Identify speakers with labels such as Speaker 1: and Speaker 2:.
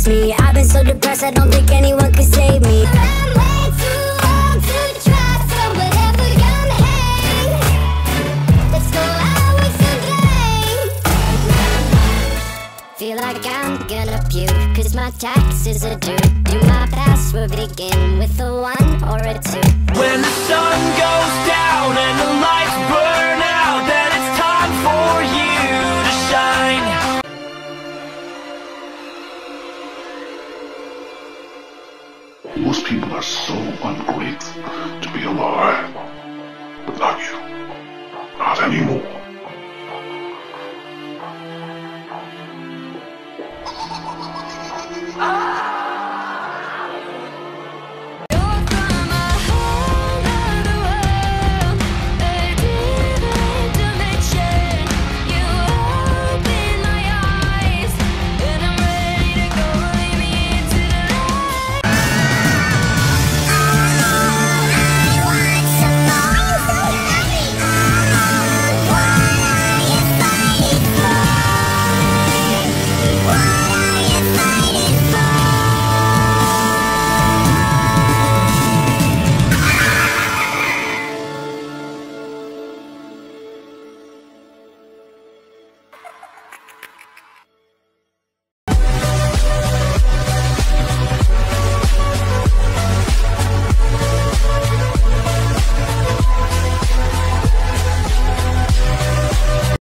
Speaker 1: face me. I've been so depressed, I don't think anyone can save me. I'm way too old to try, so whatever you're hang, let's go out with the gang. Feel like I'm gonna puke, cause my taxes are due. Do my password begin with a 1 or a 2?
Speaker 2: When the sun goes down and the lights burn out, then it's time for you to shine.
Speaker 3: Most people are so ungrateful to be alive, but not you. Not anymore.